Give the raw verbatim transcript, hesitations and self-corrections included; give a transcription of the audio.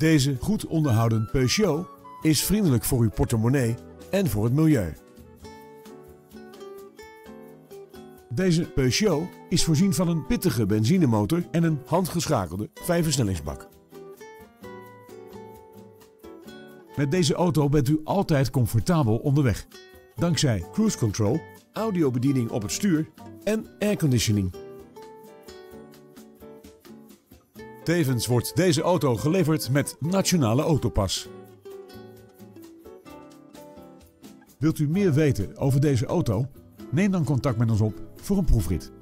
Deze goed onderhouden Peugeot is vriendelijk voor uw portemonnee en voor het milieu. Deze Peugeot is voorzien van een pittige benzinemotor en een handgeschakelde vijfversnellingsbak. Met deze auto bent u altijd comfortabel onderweg. Dankzij cruise control, audiobediening op het stuur en airconditioning. Tevens wordt deze auto geleverd met Nationale Autopas. Wilt u meer weten over deze auto? Neem dan contact met ons op voor een proefrit.